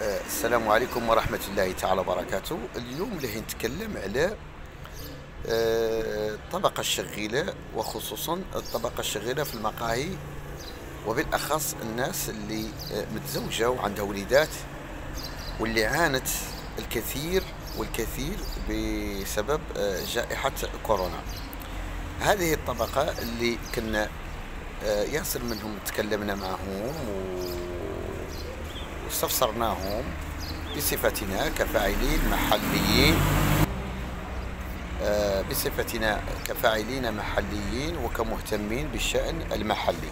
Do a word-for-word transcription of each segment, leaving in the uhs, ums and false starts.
آه، السلام عليكم ورحمة الله تعالى وبركاته. اليوم اللي نتكلم على آه، الطبقة الشغيلة، وخصوصا الطبقة الشغيلة في المقاهي، وبالأخص الناس اللي آه، متزوجة وعندها وليدات، واللي عانت الكثير والكثير بسبب آه، جائحة كورونا. هذه الطبقة اللي كنا آه، ياسر منهم تكلمنا معهم واستفسرناهم بصفتنا كفاعلين محليين، آه، بصفتنا كفاعلين محليين وكمهتمين بالشأن المحلي.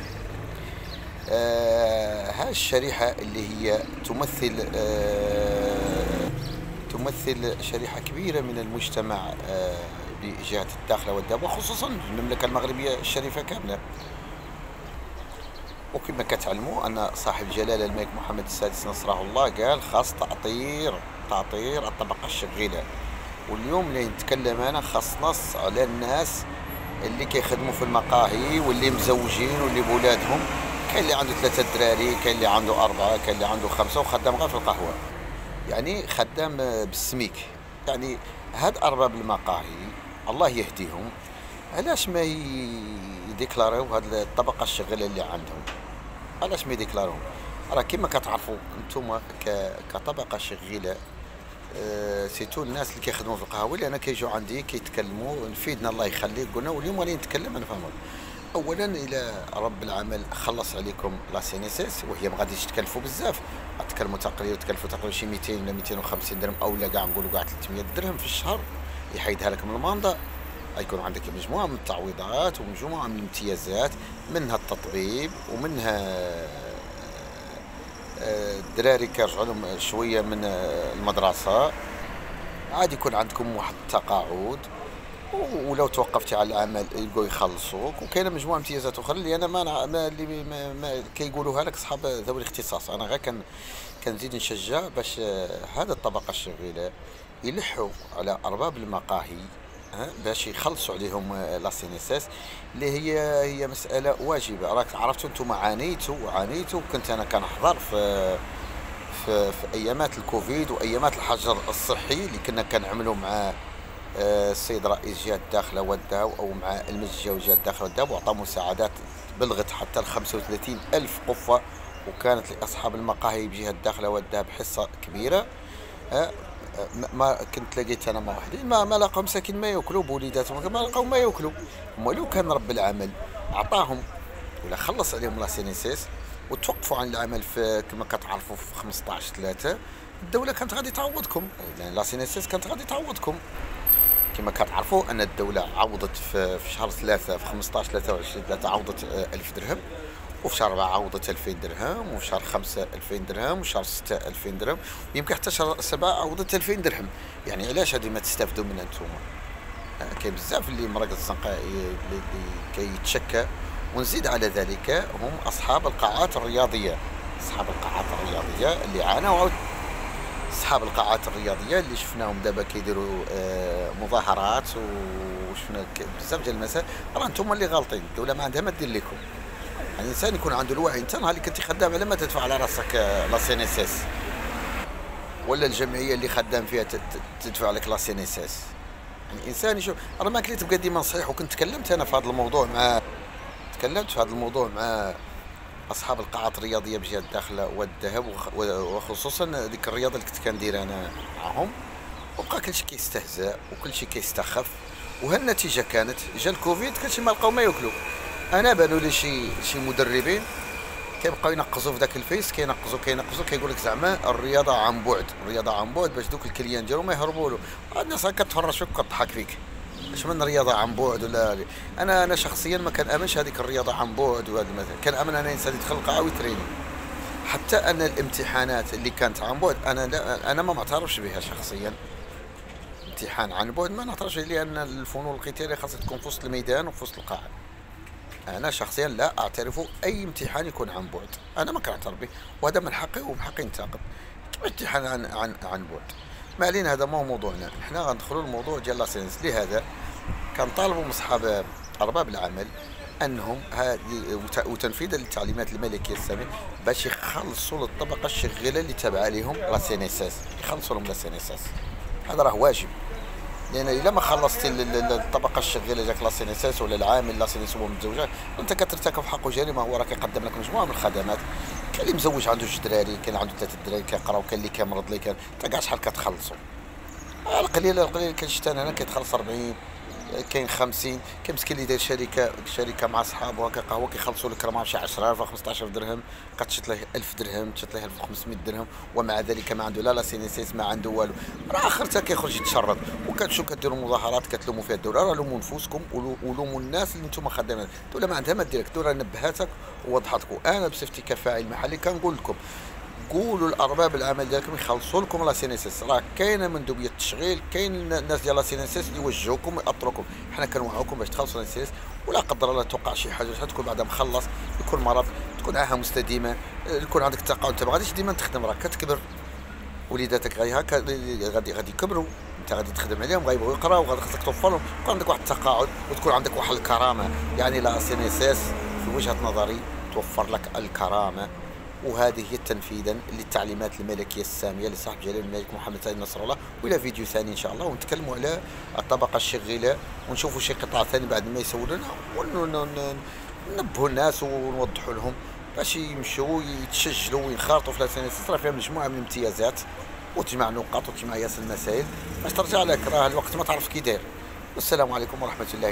آه، هذه الشريحة اللي هي تمثل آه، تمثل شريحة كبيرة من المجتمع آه، بجهة الداخلة والدابة، وخصوصا المملكة المغربية الشريفة كاملة. وكما كتعلموا أن صاحب جلالة الملك محمد السادس نصره الله قال خاص تأطير تأطير الطبقة الشغيلة. واليوم اللي نتكلم أنا خاص نص على الناس اللي كيخدموا في المقاهي، واللي مزوجين واللي بولادهم. كاين اللي عنده ثلاثة دراري، كاين اللي عنده أربعة، كاين اللي عنده خمسة، وخدام غير في القهوة، يعني خدام بالسميك. يعني هاد أرباب المقاهي الله يهديهم، علاش ما يديكلاروه هاد الطبقة الشغيلة اللي عندهم؟ علاش ما يديكلاروهم؟ راه كيما كتعرفوا نتوما كطبقة شغيلة، أه سيتو الناس اللي كيخدموا في القهاوي اللي انا كيجوا عندي كيتكلموا نفيدنا الله يخليك. قلنا واليوم راني نتكلم انا فاهم. اولا الى رب العمل خلص عليكم لا سي ان اس اس، وهي ما غاديش تكلفوا بزاف، غتكلموا تقريبا تكلفوا تقريبا شي مئتين ولا مئتين وخمسين درهم، اولا كاع نقولوا كاع ثلاثمية درهم في الشهر، يحيدها لك من الماندا. غيكون عندك مجموعه من التعويضات ومجموعه من الامتيازات، منها التطبيب، ومنها الدراري كيرجعوا لهم شويه من المدرسه، عاد يكون عندكم واحد التقاعد، ولو توقفتي على العمل يلقوا يخلصوك. وكاينه مجموعه امتيازات اخرى اللي انا ما, ما اللي ما, ما كيقولوها لك اصحاب ذوي الاختصاص. انا غير كان كنزيد نشجع باش هذا الطبقه الشغيله يلحوا على ارباب المقاهي باش يخلصوا عليهم لا سي ان اس اس، اللي هي هي مساله واجبه. راك عرفتوا انتم عانيتوا وعانيتوا، كنت انا كنحضر في في, في ايامات الكوفيد وايامات الحجر الصحي اللي كنا كنعملوا مع السيد رئيس جهه الداخله والدهب، او مع المجلس الجهوي جهه الداخله والدهب، وعطى مساعدات بلغت حتى ل خمسة وثلاثين ألف قفه، وكانت لاصحاب المقاهي بجهه الداخله والدهب حصه كبيره. ما كنت لقيت انا مع وحدي ما ما لقاو مساكين ما ياكلوا، بوليداتهم ما لقاو ما ياكلوا. هما لو كان رب العمل عطاهم ولا خلص عليهم لا سي ان اس اس وتوقفوا عن العمل في كما كتعرفوا في خمسطاش ثلاثة، الدوله كانت غادي تعوضكم، يعني لا سي ان اس اس كانت غادي تعوضكم. كما كتعرفوا ان الدوله عوضت في, في شهر ثلاثة في خمسطاش ثلاثة وعشرين ثلاثة عوضت ألف درهم، وفي شهر أربعة عوضت ألفين درهم، وفي شهر خمسة ألفين درهم، وفي شهر ستة ألفين درهم، ويمكن حتى شهر سبعة عوضت ألفين درهم. يعني علاش هذه ما تستافدوا منها نتوما؟ كاين بزاف اللي مراكز الزنقاء اللي كيتشكى. ونزيد على ذلك هم اصحاب القاعات الرياضيه، اصحاب القاعات الرياضيه اللي عانوا، عاود اصحاب القاعات الرياضيه اللي شفناهم دابا كيديروا آه مظاهرات، وشفنا بزاف ديال المسائل. راه نتوما اللي غالطين، الدوله ما عندها ما دير لكم. يعني الانسان يكون عنده الوعي. انت نهار اللي كنتي خدام على ما تدفع على راسك لا سي ان اس اس، ولا الجمعيه اللي خدام فيها تدفع لك لا سي ان اس اس. يعني الانسان يشوف. راه ما كلي تبقى ديما صحيح. وكنت تكلمت انا في هذا الموضوع مع تكلمت في هذا الموضوع مع اصحاب القاعات الرياضيه بجهه الداخله والذهب، وخصوصا ديك الرياضه اللي كنت كندير انا معهم. وبقى كلشي كيستهزأ وكلشي كيستخف، وهالنتيجه كانت جا الكوفيد كلشي ما لقاو ما ياكلوا. انا بانوا لي شي شي مدربين كيبقاو ينقزوا في ذاك الفيس، كينقزوا كينقزوا كيقول لك زعما الرياضه عن بعد، الرياضه عن بعد باش دوك الكليان ديالهم ما يهربوا له. الناس كتهرش فيك وكتضحك فيك. اش من رياضه عن بعد ولا انا انا شخصيا ما كنامنش هذيك الرياضه عن بعد. وهذا مثلا كنامن انا انسان يدخل القاعه ويتريني. حتى ان الامتحانات اللي كانت عن بعد انا لا انا ما معترفش بها شخصيا. امتحان عن بعد ما نعترفش، لان الفنون القتاليه خاصها تكون في وسط الميدان وفي وسط القاعه. انا شخصيا لا اعترف اي امتحان يكون عن بعد، انا ما كنعترف به، وهذا من حقي ومن حقي ننتقد. كيف امتحان عن عن عن بعد؟ ما علينا، هذا ما هو موضوعنا. حنا غندخلوا الموضوع ديال لاسينس. لهذا كنطالبوا من اصحاب ارباب العمل انهم هذه وت- وتنفيذا للتعليمات الملكيه الساميه باش يخلصوا للطبقه الشغاله اللي تابعه لهم لا سي ان اس اس، يخلصوا لهم لا سي ان اس اس. هذا راه واجب، لان الا ما خلصتي ال- ال- الطبقه الشغاله جاك لا سي ان اس اس ولا العامل لا سي ان اس هو متزوجه، انت كترتكب في حقه جريمه. هو راه كيقدم لك مجموعه من الخدمات، كاين اللي مزوج عنده جوج دراري، كاين عنده ثلاثه دراري كيقراو، كاين اللي كيمرض، اللي كان انت كاع شحال كتخلصوا. القليل القليل كنشتي انا هنا كيتخلص أربعين، كاين خمسين، كاين مسكين اللي داير شركه شركه مع صحابه هكا قهوه كيخلصوا لك راه شي عشرة ألف خمسطاش ألف درهم، كتشط ليه ألف درهم، تشط ليه ألف وخمسمية درهم، ومع ذلك ما عنده لا لا سينيسيس، ما عنده والو. راه اخرتها كيخرج يتشرد. وكتشوف كديروا مظاهرات كتلوموا فيها الدوله، راه لوموا نفوسكم ولو- ولوموا الناس اللي نتوما خدامين. الدوله ما عندها ما ديرك، الدوله نبهاتك ووضحتك. وانا بصفتي كفاعل محلي كنقول لكم قولوا الارباب العمل ديالكم يخلصوا لكم لا سينيسيس. راه كاينه مندوبيه التشغيل، كاين الناس ديال لا سينيسيس اللي يوجهوكم ويأطروكم. حنا كنوعوكم باش تخلصوا لا سينيسيس، ولا قدر الله توقع شي حاجه تكون بعدا مخلص، يكون مرض، تكون عاهه مستديمه، يكون عندك تقاعد. انت ما غاديش ديما تخدم، راك كتكبر، وليداتك غادي هكا غادي غادي يكبروا، انت غادي تخدم عليهم، غايبغيو يقراو، غادي خصك توفر لهم، يكون عندك واحد التقاعد وتكون عندك واحد الكرامه. يعني لا سينيسيس في وجهه نظري توفر لك الكرامه. وهذه هي تنفيذا للتعليمات الملكيه الساميه لصاحب جلاله الملك محمد ثاني نصر الله. والى فيديو ثاني ان شاء الله ونتكلموا على الطبقه الشغيله، ونشوفوا شي قطاع ثاني بعد ما يسولوا لنا، وننبهوا الناس ونوضحوا لهم باش يمشوا يتسجلوا وينخرطوا في لاسينيس. راه فيها مجموعه من الامتيازات، وتجمع نقاط وتجمع ياس المسائل باش ترجع لك. راه الوقت ما تعرف كي داير. والسلام عليكم ورحمه الله.